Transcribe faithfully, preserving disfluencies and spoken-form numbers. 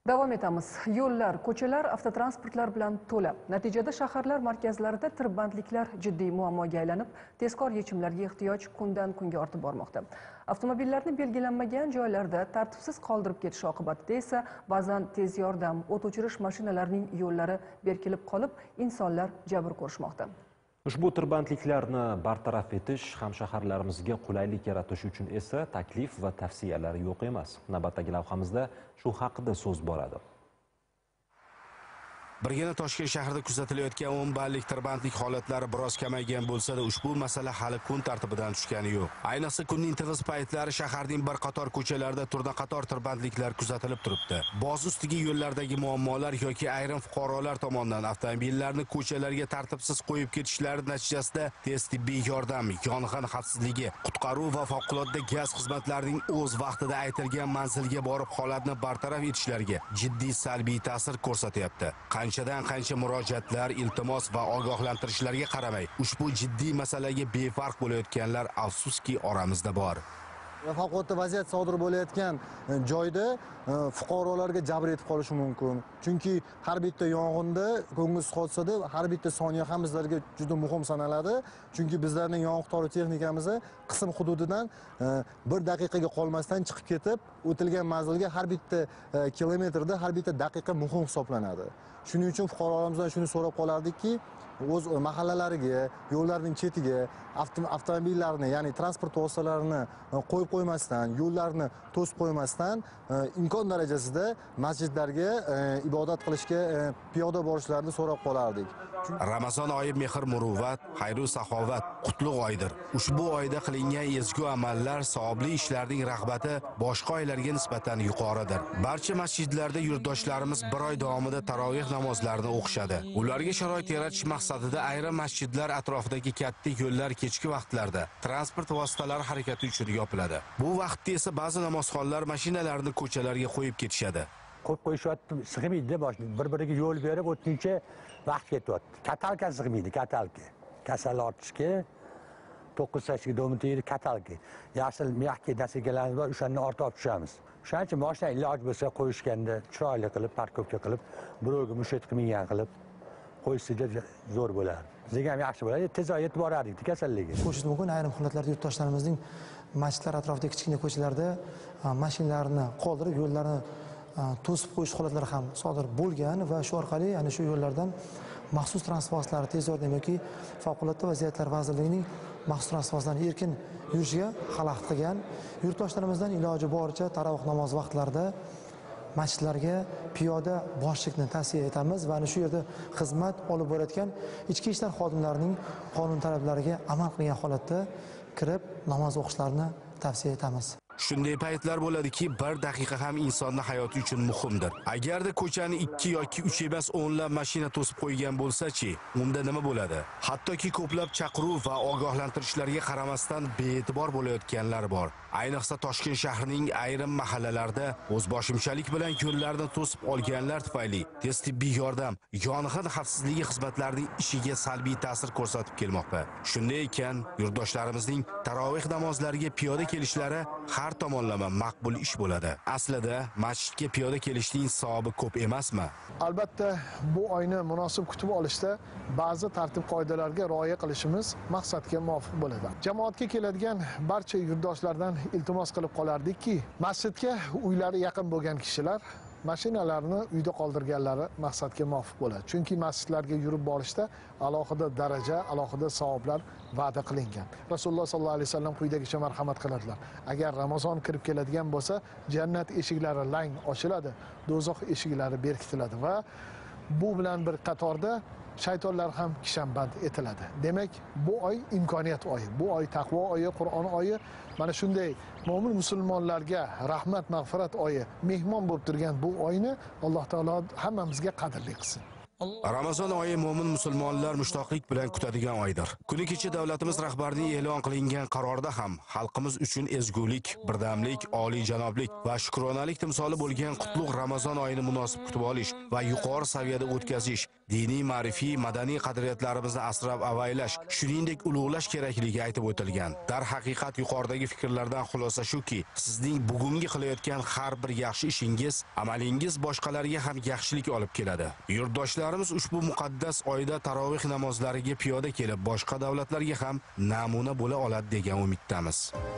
Davom etamiz. Yo'llar, ko'chalar avtotransportlar bilan to'la. Natijada shaharlar markazlarida tirbandliklar jiddiy muammoga aylanib, tezkor yechimlarga ehtiyoj kundan kunga ortib bormoqda. Avtomobillarni belgilanmagan joylarda tartibsiz qoldirib ketish oqibatida esa ba'zan tez yordam, o't o'chirish mashinalarining yo'llari berkilib qolib, insonlar jabr ko'rishmoqda. Ushbu tirbandliklarni bartaraf etish hamshaharlarimizga qulaylik yaratish uchun esa taklif va tavsiyalar yo'q emas. Navbatdagi lavhamizda shu haqida so'z boradi. Birgina Toshkent shahrida kuzatilayotgan o'n ballik tirbandlik holatlari biroz kamaygan bo'lsa-da, ushbu masala hali kun tartibidan tushgani yo'q. Ayniqsa kunning tig'iz paytlari shaharning bir qator ko'chalarida turna qator tirbandliklar kuzatilib turibdi. Boz ustiga yo'llardagi muammolar yoki ayrim fuqarolar tomonidan avtomobillarni ko'chalarga tartibsiz qo'yib ketishlari natijasida tez tibbiy yordam, yong'in xavfsizligi, qutqaruv va favqulodda gaz xizmatlarining o'z vaqtida aytilgan manzilga borib holatni bartaraf etishlariga jiddiy salbiy ta'sir ko'rsatyapti. Qanchadan qancha murojaatlar, iltimos va ogohlantirishlarga qaramay, ushbu jiddiy masalaga befarq bo'layotganlar afsuski oramizda bor. Favqulodda vaziyat sodir bo'layotgan joyda fuqarolarga jabr etib qolishi mumkin. Chunki har bitta yong'inda, ko'ngilsiz hodisada har bitta soniya ham bizlarga juda muhim sanaladi. Chunki bizlarning yong'in texnikamiz qism hududidan bir daqiqaga qolmasdan chiqib ketib, o'tilgan manzilga har bitta kilometrda har bitta daqiqa muhim hisoblanadi. Shuning uchun fuqarolarimizdan shuni so'rab qolardikki, o'z mahallalariga, yo'llarning chetiga avtomobillarni, ya'ni transport vositalarini qo'yib qo'ymasdan, yo'llarni to'sib qo'ymasdan imkon darajasida masjidlarga ibodat qilishga piyoda borishlarini so'rab qolardik. Ramazon oyi mehr muruvvat, xayru saxovat, qutlug' oydir. Ushbu oyda qilingan ezgu amallar, savobli ishlarning rag'bati boshqa oylarga nisbatan yuqoridir. Barcha masjidlarda yurtdoshlarimiz bir oy davomida tarovih namozlarini o'qishadi. Ularga sharoit yaratish maqsadida ayrim masjidlar atrofidagi katta yo'llar kechki vaqtlarda transport vositalari harakati uchun yopiladi. Bu vaqtda esa ba'zi namozxonlar mashinalarini ko'chalarga qo'yib ketishadi. Qo'yib qo'yishyapti, sig'maydi boshning. Bir-biriga yo'l berib o'tguncha vaqt ketyapti. Katalka sig'maydi, katalka. Kasal ortishga to'qqiz sakkiz kilometr katalka. Yashil miyaqki dasikalarimiz bor, o'shandan ortib olib tushamiz. Shuning uchun boshdan iloj bo'lsa qo'yishganda chiroyli qilib, parkovka qilib, birovga mushat qilmagan qilib qo'yishsa zo'r bo'lardi. Bizga ham yaxshi bo'ladi, tez yetib borardik kasalligiga. Qo'shish mumkin, ayrim holatlarda yurtdoshlarimizning masjidlar atrofidagi kichkina ko'chalarda mashinalarni qoldirib, yo'llarni to'sib qo'yish holatlari ham sodir bo'lgan va shu orqali ana shu yo'llardan maxsus transport vositalari, tez yordam yoki favqulodda vaziyatlar vazirligining maxsus transport vositalari erkin yurishiga xalaqit qilgan. Yurtdoshlarimizdan iloji boricha tarovih namoz vaqtlarida masjidlarga piyoda borishni tavsiya etamiz va ana shu yerda xizmat olib borayotgan ichki ishlar xodimlarining qonun talablariga amal qilgan holatda kirib namoz o'qishlarini tavsiya etamiz. Shunday paytlar bo'ladiki, bir daqiqa ham insonning hayoti uchun muhimdir. Agarda ko'chani ikki yoki uch emas o'nlab mashina to'sib qo'ygan bo'lsa-chi, unda nima bo'ladi? Hattoki ko'plab chaqiruv va ogohlantirishlarga qaramasdan bee'tibor bo'layotganlar bor. Ayniqsa Toshkent shahrining ayrim mahallalarida o'zboshimchalik bilan yo'llarni to'sib olganlar tufayli tez tibbiy yordam, yong'in xavfsizligi xizmatlarining ishiga salbiy ta'sir ko'rsatib kelmoqda. Shunday ekan, yurtdoshlarimizning tarovih namozlariga piyoda kelishlari har tomonlama maqbul ish bo'ladi. Aslida masjidga piyoda kelishning savobi ko'p emasmi? Albatta, bu oyni munosib kutib olishda ba'zi tartib qoidalarga rioya qilishimiz maqsadga muvofiq bo'ladi. Jamoatga keladigan barcha yurtdoshlardan iltimos qilib qolardikki, masjidga uylari yaqin bo'lgan kishilar mashinalarni uyda qoldirganlari maqsadga muvofiq bo'ladi. Chunki masjidlarga yurib borishda alohida daraja, alohida savoblar va'da qilingan. Rasululloh sollallohu alayhi vasallam quyidagicha marhamat qiladilar. Agar Ramazon kirib keladigan bo'lsa, jannat eshiklari lang ochiladi, do'zax eshiklari berkitiladi va bu bilan bir qatorda shaytonlar ham kishanband etiladi. Demak, bu oy imkoniyat oyi, bu oy taqvo oyi, Qur'on oyi. Mana shunday mo'min musulmonlarga rahmat, mag'firat oyi, mehmon bo'lib turgan bu oyni Alloh taolo hammamizga qadrli qilsin. Ramazon oyi mo'min musulmonlar mushtoqlik bilan kutadigan oydir. Kuni kecha davlatimiz rahbarining e'lon qilingan qarorda ham xalqimiz uchun ezgulik, birdamlik, oliy janoblik va shukronalik timsoli bo'lgan qutlug' Ramazon oyini munosib kutib olish va yuqori saviyada o'tkazish diniy, ma'rifiy, madaniy qadriyatlarimizni asrab avaylash, shuningdek ulug'lash kerakligi aytib o'tilgan. Darhaqiqat yuqoridagi fikrlardan xulosa shuki, sizning bugungi qilayotgan har bir yaxshi ishingiz, amalingiz boshqalarga ham yaxshilik olib keladi. Yurtdoshlarimiz ushbu muqaddas oyda tarovih namozlariga piyoda kelib, boshqa davlatlarga ham namuna bo'la oladi degan umiddamiz.